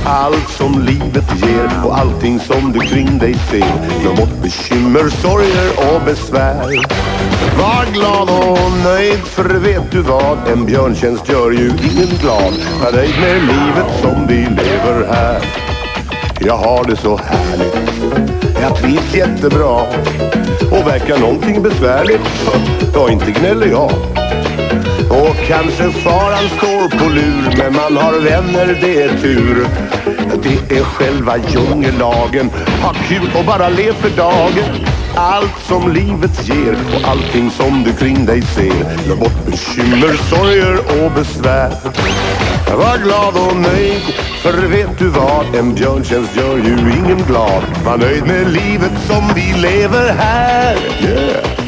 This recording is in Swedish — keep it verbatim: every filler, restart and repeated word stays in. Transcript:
allt som livet ger och allting som du kring dig ser. Glöm bort bekymmer, sorger och besvär. Var glad och nöjd, för vet du vad, en björntjänst gör ju ingen glad. Var nöjd med livet som vi lever här. Jag har det så härligt, jag trivs jättebra. Och verkar någonting besvärligt, då inte gnäller jag. Och kanske faran står på lur, men man har vänner, det är tur. Det är själva djungellagen, ha kul och bara lev för dagen. Allt som livet ger och allting som du kring dig ser. Glöm bort bekymmer, sorger och besvär. Var glad och nöjd, för vet du vad, en björntjänst gör ju ingen glad. Var nöjd med livet som vi lever här. Yeah.